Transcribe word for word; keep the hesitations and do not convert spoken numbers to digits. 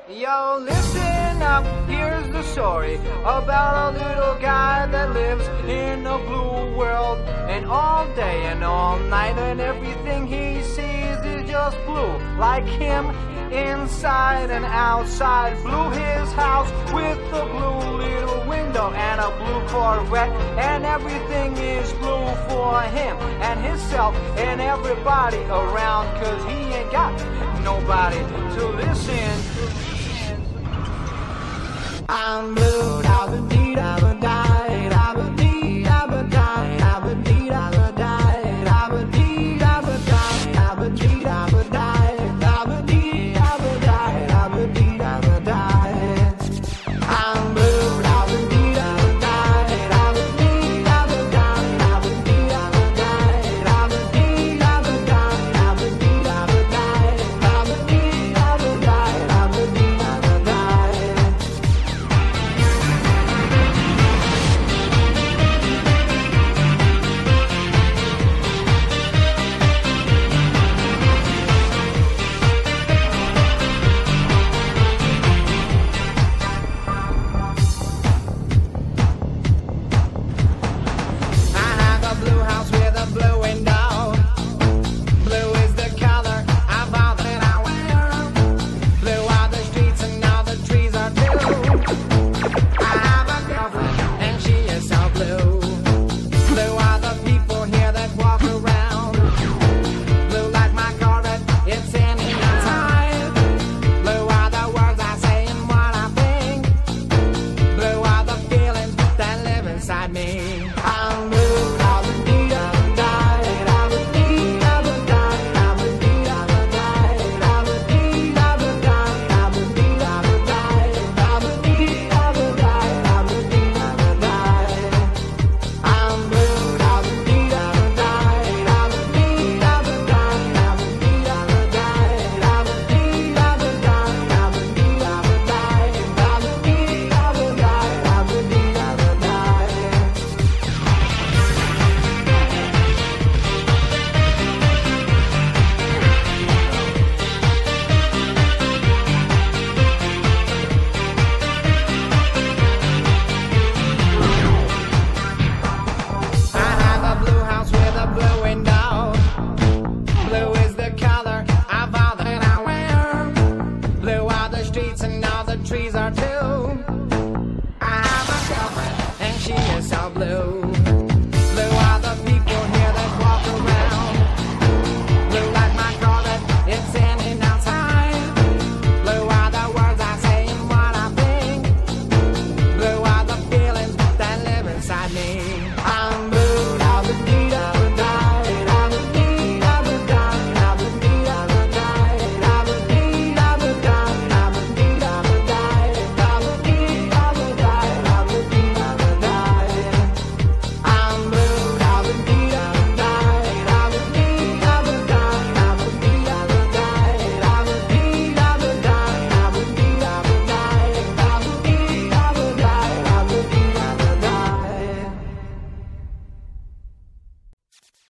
Yo, listen up, here's the story about a little guy that lives in a blue world. And all day and all night and everything he sees is just blue. Like him, inside and outside. Blue his house with a blue little window and a blue Corvette. And everything is blue for him and himself and everybody around, 'cause he ain't got nobody to listen. I'm blue, da ba dee da ba die, da ba dee da ba die, da ba dee da ba die, da ba dee da ba die, da ba dee da ba die, da ba dee da ba die, da ba dee da ba die. I'm blue, da ba dee da ba die, da ba dee da ba die, da ba dee da ba die, da ba dee da ba die, da ba dee da ba die, da ba dee da ba die, da ba dee da ba die. Blue are the streets and all the trees are too.